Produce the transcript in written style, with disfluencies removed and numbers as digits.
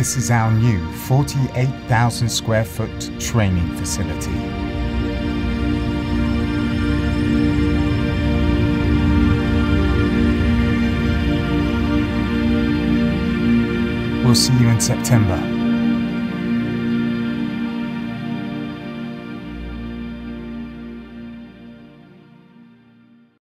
This is our new 48,000 square foot training facility. We'll see you in September.